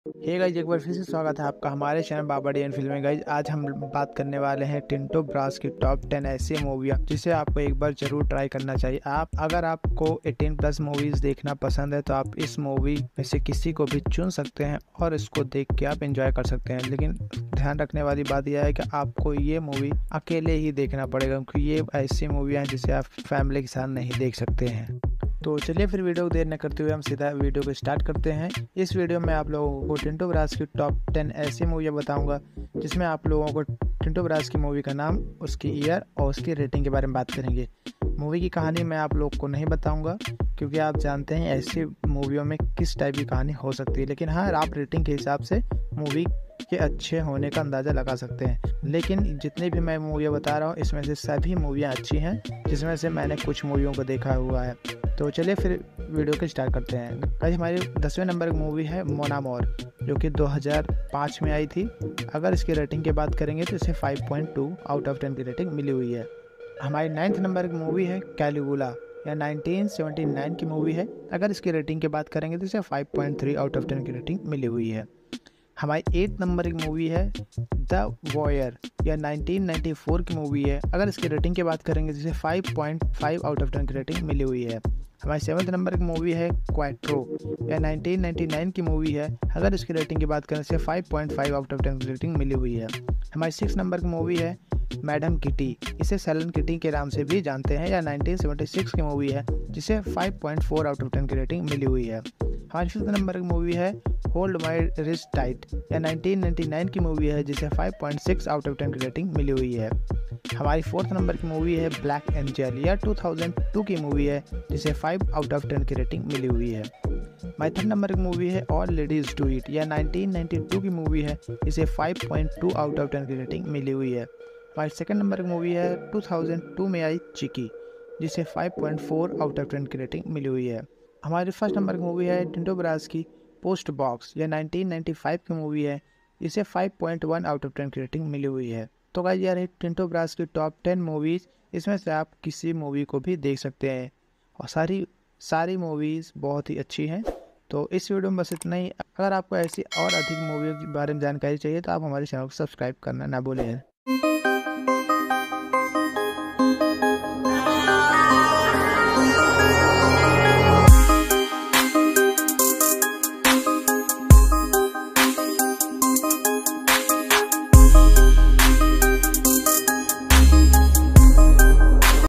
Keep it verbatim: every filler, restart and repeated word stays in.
Hey guys, एक बार फिर से स्वागत है आपका हमारे channel Baba D N film में। गाइस, आज हम बात करने वाले हैं टिंटो ब्रास की टॉप टेन ऐसी मूवियाँ जिसे आपको एक बार जरूर ट्राई करना चाहिए। आप अगर आपको अठारह प्लस मूवीज देखना पसंद है तो आप इस मूवी में से किसी को भी चुन सकते हैं और इसको देख के आप एंजॉय कर सकते हैं। लेकिन ध्यान रखने वाली बात यह है कि आपको ये मूवी अकेले ही देखना पड़ेगा, क्योंकि ये ऐसी मूवियाँ हैं जिसे आप फैमिली के साथ नहीं देख सकते हैं। तो चलिए फिर वीडियो को देर न करते हुए हम सीधा वीडियो को स्टार्ट करते हैं। इस वीडियो में आप लोगों को टिंटो ब्रास की टॉप टेन ऐसी मूवियाँ बताऊंगा जिसमें आप लोगों को टिंटो ब्रास की मूवी का नाम, उसकी ईयर और उसकी रेटिंग के बारे में बात करेंगे। मूवी की कहानी मैं आप लोग को नहीं बताऊंगा, क्योंकि आप जानते हैं ऐसी मूवियों में किस टाइप की कहानी हो सकती है। लेकिन हाँ, आप रेटिंग के हिसाब से मूवी के अच्छे होने का अंदाज़ा लगा सकते हैं। लेकिन जितनी भी मैं मूवियाँ बता रहा हूँ इसमें से सभी मूवियाँ अच्छी हैं, जिसमें से मैंने कुछ मूवियों को देखा हुआ है। तो चलिए फिर वीडियो को स्टार्ट करते हैं। गाइस, हमारी दसवें नंबर की मूवी है मोन अमोर, जो कि दो हज़ार पाँच में आई थी। अगर इसकी रेटिंग की बात करेंगे तो इसे five point two out of ten की रेटिंग मिली हुई है। हमारी नाइन्थ नंबर की मूवी है कैलिगुला, या नाइनटीन सेवेंटी नाइन की मूवी है। अगर इसकी रेटिंग की बात करेंगे तो इसे five point three out of ten की रेटिंग मिली हुई है। हमारी एट नंबर की मूवी है द वॉयर, या नाइनटीन नाइंटी फोर की मूवी है। अगर इसकी रेटिंग की बात करेंगे तो इसे five point five out of ten की रेटिंग मिली हुई है। हमारी सेवन्थ नंबर की मूवी है क्वाट्रो, या नाइनटीन नाइंटी नाइन की मूवी है। अगर इसकी रेटिंग की बात करें तो five point five out of ten की रेटिंग मिली हुई है। हमारी सिक्स नंबर की मूवी है मैडम किटी, इसे सेलन किटी के नाम से भी जानते हैं, या नाइनटीन सेवेंटी सिक्स की मूवी है, जिसे five point four out of ten की रेटिंग मिली हुई है। हमारी फिफ्थ नंबर की मूवी है होल्ड माई रिस्ट टाइट, या नाइनटीन नाइंटी नाइन की मूवी है, जिसे five point six out of ten की रेटिंग मिली हुई है। हमारी फोर्थ नंबर की मूवी है ब्लैक एंजल, या टू थाउज़ेंड टू की मूवी है, जिसे फाइव आउट ऑफ टेन की रेटिंग मिली हुई है। हमारी थर्ड नंबर की मूवी है ऑल लेडीज डू इट, या नाइनटीन नाइंटी टू की मूवी है, जिसे five point two out of ten की रेटिंग मिली हुई है। हमारी सेकंड नंबर की मूवी है टू थाउज़ेंड टू में आई चिकी, जिसे five point four out of ten की रेटिंग मिली हुई है। हमारी फर्स्ट नंबर की मूवी है टिंटो ब्रास की पोस्ट बॉक्स, या नाइनटीन नाइंटी फाइव की मूवी है, इसे five point one out of ten की रेटिंग मिली हुई है। तो गाइस, यार टिंटो ब्रास की टॉप टेन मूवीज़, इसमें से आप किसी मूवी को भी देख सकते हैं और सारी सारी मूवीज़ बहुत ही अच्छी हैं। तो इस वीडियो में बस इतना ही। अगर आपको ऐसी और अधिक मूवी के बारे में जानकारी चाहिए तो आप हमारे चैनल को सब्सक्राइब करना ना भूलें।